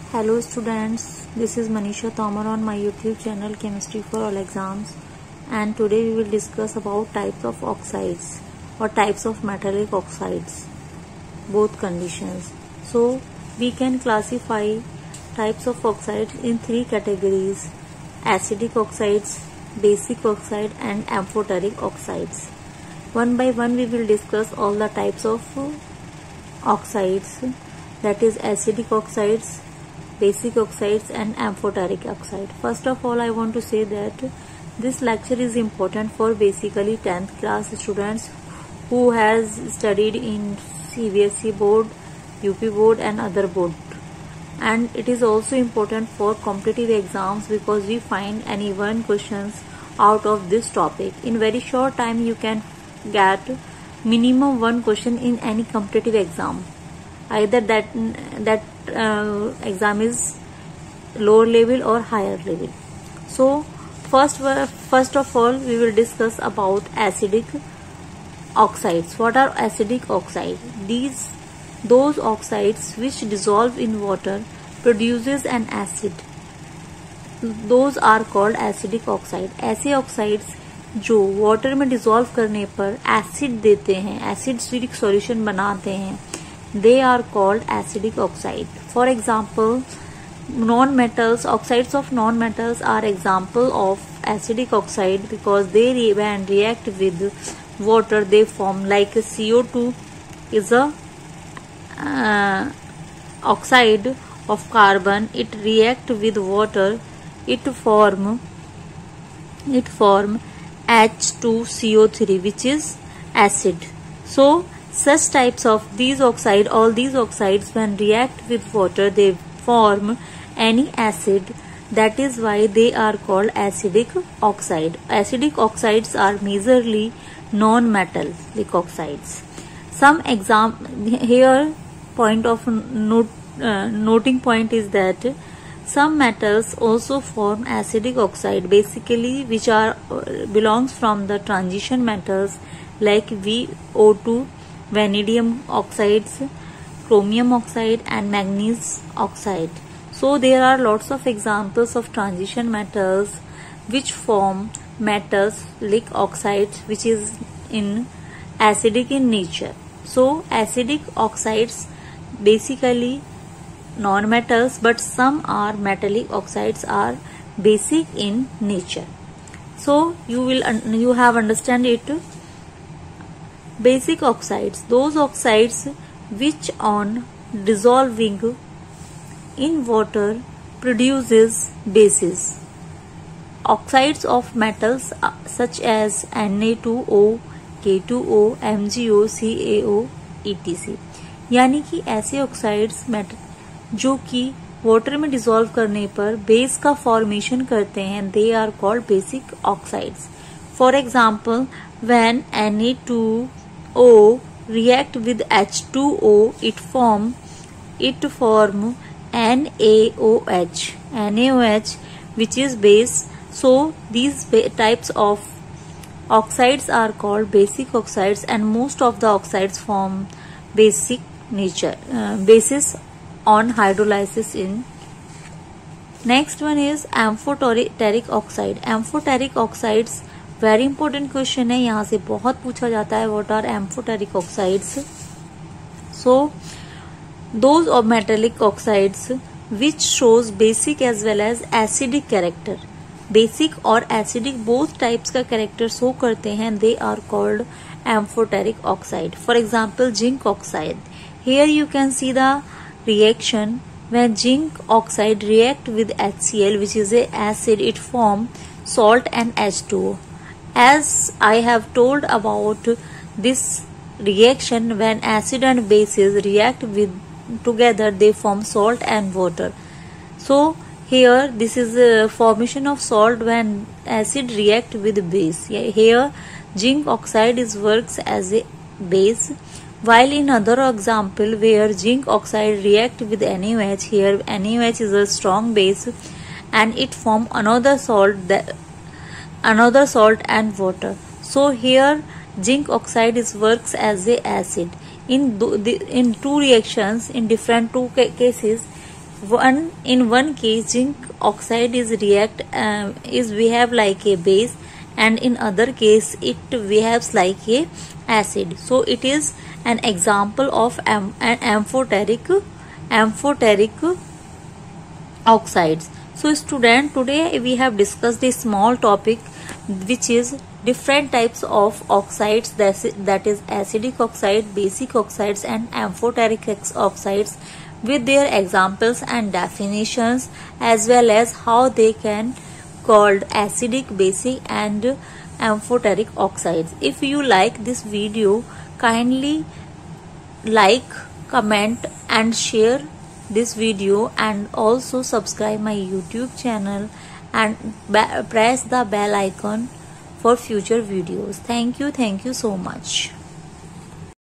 Hello students, this is Manisha Tomar on my YouTube channel Chemistry for All Exams, and today we will discuss about types of oxides or types of metallic oxides, both conditions. So we can classify types of oxides in three categories: acidic oxides, basic oxide and amphoteric oxides. One by one we will discuss all the types of oxides, that is acidic oxides, basic oxides and amphoteric oxide. First of all, I want to say that this lecture is important for basically 10th class students who has studied in CBSE board, UP board and other board. And it is also important for competitive exams because we find any one questions out of this topic. In very short time you can get minimum one question in any competitive exam. Either that exam is lower level or higher level. So first of all we will discuss about acidic oxides. What are acidic oxides? Those oxides which dissolve in water produces an acid. Those are called acidic oxide. ऐसे oxides जो water में dissolve करने पर acid देते हैं, acidic solution बनाते हैं, they are called acidic oxide. For example, non-metals, oxides of non-metals are example of acidic oxide because they when react with water they form, like CO2 is a oxide of carbon. It react with water, it form H2CO3 which is acid. So such types of all these oxides when react with water they form any acid. That is why they are called acidic oxide. Acidic oxides are majorly non-metallic oxides. Some here point of noting point is that some metals also form acidic oxide, basically which are belongs from the transition metals like VO2, vanadium oxides, chromium oxide and manganese oxide. So there are lots of examples of transition metals which form metallic oxides which is in acidic in nature. So acidic oxides basically non-metals, but some are metallic oxides are basic in nature. So you have understand it. Basic oxides, those oxides which on dissolving in water produces bases. Oxides of metals such as Na2O, K2O, MgO, CaO, etc. यानी कि ऐसे oxides जो कि water में dissolve करने पर base का formation करते हैं, they are called basic oxides. For example, when Na2O react with H2O, it form NaOH which is base. So these types of oxides are called basic oxides, and most of the oxides form basic nature basis on hydrolysis in. Next one is amphoteric oxide. Amphoteric oxides very important question है, यहाँ से बहुत पूछा जाता है. What are amphoteric oxides? So those of metallic oxides which shows basic as well as acidic character. Basic और acidic both types का character show करते हैं. They are called amphoteric oxide. For example zinc oxide. Here you can see the reaction when zinc oxide react with HCl which is a acid, it form salt and H2O. As I have told about this reaction, when acid and bases react with together they form salt and water. So here this is a formation of salt when acid react with base. Here zinc oxide works as a base, while in other example where zinc oxide react with NaOH, here NaOH is a strong base and it form another salt and water. So here zinc oxide works as a acid. In two reactions, in different two cases, In one case, zinc oxide is we have like a base, and in other case it behaves like a acid. So it is an example of an amphoteric oxides. So student, today we have discussed a small topic which is different types of oxides, that is acidic oxide, basic oxides and amphoteric oxides, with their examples and definitions, as well as how they can called acidic, basic and amphoteric oxides. If you like this video, kindly like, comment and share this video, and also subscribe my YouTube channel and press the bell icon for future videos. Thank you so much.